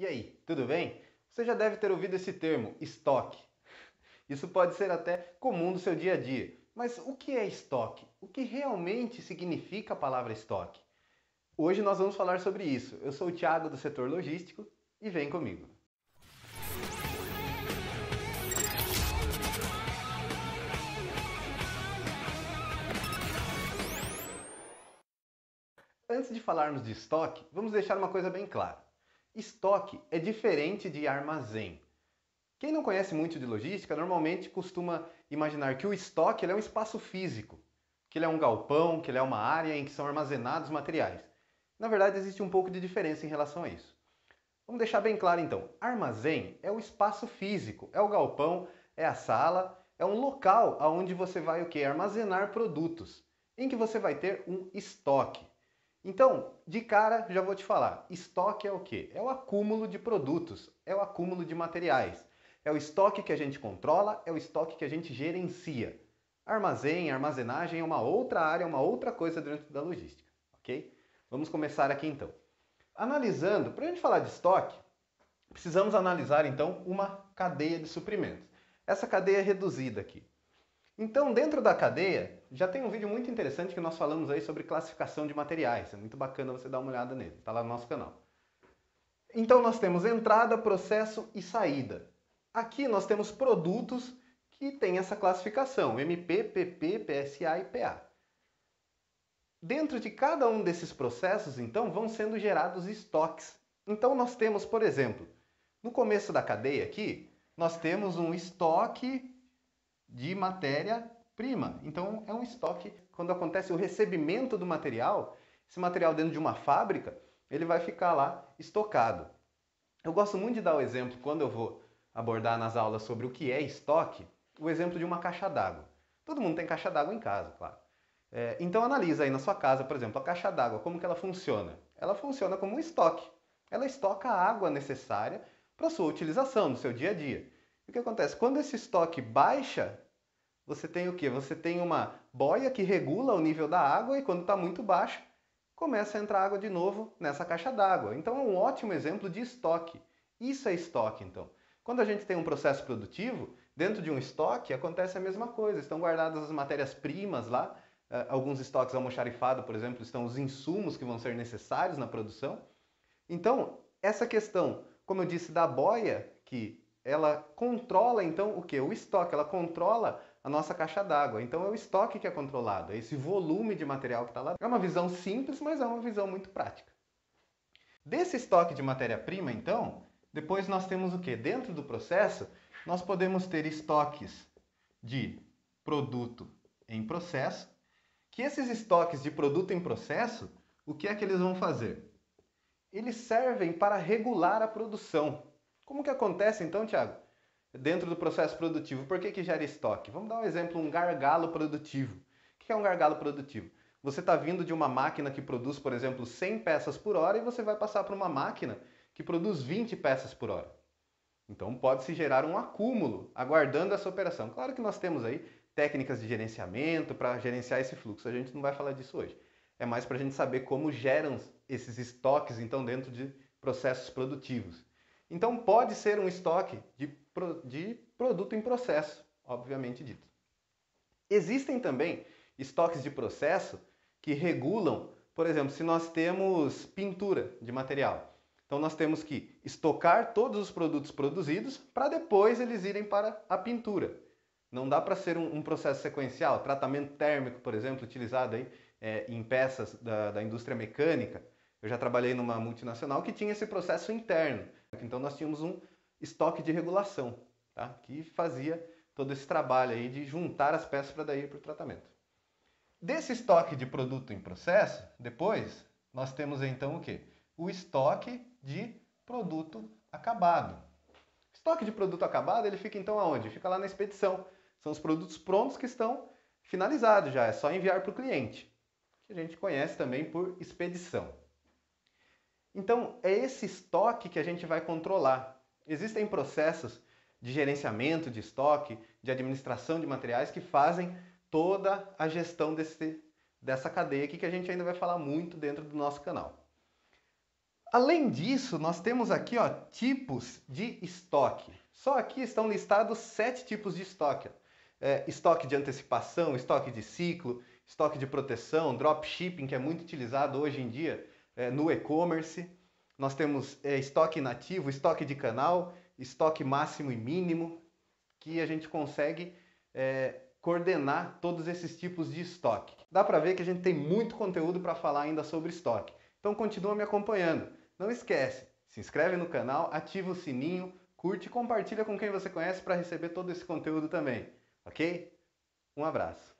E aí, tudo bem? Você já deve ter ouvido esse termo, estoque. Isso pode ser até comum do seu dia a dia. Mas o que é estoque? O que realmente significa a palavra estoque? Hoje nós vamos falar sobre isso. Eu sou o Thiago do setor logístico e vem comigo. Antes de falarmos de estoque, vamos deixar uma coisa bem clara. Estoque é diferente de armazém. Quem não conhece muito de logística normalmente costuma imaginar que o estoque é um espaço físico, que ele é um galpão, que ele é uma área em que são armazenados materiais. Na verdade, existe um pouco de diferença em relação a isso. Vamos deixar bem claro então, armazém é o espaço físico, é o galpão, é a sala, é um local onde você vai o quê? Armazenar produtos, em que você vai ter um estoque. Então, de cara, já vou te falar, estoque é o quê? É o acúmulo de produtos, é o acúmulo de materiais. É o estoque que a gente controla, é o estoque que a gente gerencia. Armazém, armazenagem é uma outra área, uma outra coisa dentro da logística, ok? Vamos começar aqui então. Analisando, para a gente falar de estoque, precisamos analisar então uma cadeia de suprimentos. Essa cadeia é reduzida aqui. Então, dentro da cadeia, já tem um vídeo muito interessante que nós falamos aí sobre classificação de materiais. É muito bacana você dar uma olhada nele, está lá no nosso canal. Então, nós temos entrada, processo e saída. Aqui nós temos produtos que têm essa classificação, MP, PP, PSA e PA. Dentro de cada um desses processos, então, vão sendo gerados estoques. Então, nós temos, por exemplo, no começo da cadeia aqui, nós temos um estoque de matéria-prima. Então, é um estoque. Quando acontece o recebimento do material, esse material dentro de uma fábrica, ele vai ficar lá estocado. Eu gosto muito de dar o exemplo, quando eu vou abordar nas aulas sobre o que é estoque, o exemplo de uma caixa d'água. Todo mundo tem caixa d'água em casa, claro. Então analisa aí na sua casa, por exemplo, a caixa d'água, como que ela funciona? Ela funciona como um estoque. Ela estoca a água necessária para a sua utilização no seu dia a dia. E o que acontece? Quando esse estoque baixa, você tem o quê? Você tem uma boia que regula o nível da água e quando está muito baixo, começa a entrar água de novo nessa caixa d'água. Então é um ótimo exemplo de estoque. Isso é estoque, então. Quando a gente tem um processo produtivo, dentro de um estoque acontece a mesma coisa. Estão guardadas as matérias-primas lá. Alguns estoques almoxarifados, por exemplo, estão os insumos que vão ser necessários na produção. Então, essa questão, como eu disse, da boia, que ela controla então o que? O estoque, ela controla a nossa caixa d'água. Então é o estoque que é controlado, é esse volume de material que está lá. É uma visão simples, mas é uma visão muito prática. Desse estoque de matéria-prima, então, depois nós temos o que? Dentro do processo, nós podemos ter estoques de produto em processo, que esses estoques de produto em processo, o que é que eles vão fazer? Eles servem para regular a produção. Como que acontece então, Thiago? Dentro do processo produtivo, por que gera estoque? Vamos dar um exemplo, um gargalo produtivo. O que é um gargalo produtivo? Você está vindo de uma máquina que produz, por exemplo, 100 peças por hora e você vai passar para uma máquina que produz 20 peças por hora. Então pode-se gerar um acúmulo aguardando essa operação. Claro que nós temos aí técnicas de gerenciamento para gerenciar esse fluxo, a gente não vai falar disso hoje. É mais para a gente saber como geram esses estoques então dentro de processos produtivos. Então pode ser um estoque de produto em processo, obviamente dito. Existem também estoques de processo que regulam, por exemplo, se nós temos pintura de material. Então nós temos que estocar todos os produtos produzidos para depois eles irem para a pintura. Não dá para ser um processo sequencial, tratamento térmico, por exemplo, utilizado aí, em peças da indústria mecânica. Eu já trabalhei numa multinacional que tinha esse processo interno. Então nós tínhamos um estoque de regulação, tá? Que fazia todo esse trabalho aí de juntar as peças para daí ir para o tratamento. Desse estoque de produto em processo, depois nós temos então o quê? O estoque de produto acabado. Estoque de produto acabado, ele fica então aonde? Fica lá na expedição. São os produtos prontos que estão finalizados já, é só enviar para o cliente, que a gente conhece também por expedição. Então, é esse estoque que a gente vai controlar. Existem processos de gerenciamento de estoque, de administração de materiais que fazem toda a gestão dessa cadeia aqui que a gente ainda vai falar muito dentro do nosso canal. Além disso, nós temos aqui, ó, tipos de estoque. Só aqui estão listados 7 tipos de estoque. Estoque de antecipação, estoque de ciclo, estoque de proteção, dropshipping, que é muito utilizado hoje em dia no e-commerce. Nós temos estoque inativo, estoque de canal, estoque máximo e mínimo, que a gente consegue coordenar todos esses tipos de estoque. Dá para ver que a gente tem muito conteúdo para falar ainda sobre estoque. Então continua me acompanhando. Não esquece, se inscreve no canal, ativa o sininho, curte e compartilha com quem você conhece para receber todo esse conteúdo também, ok? Um abraço.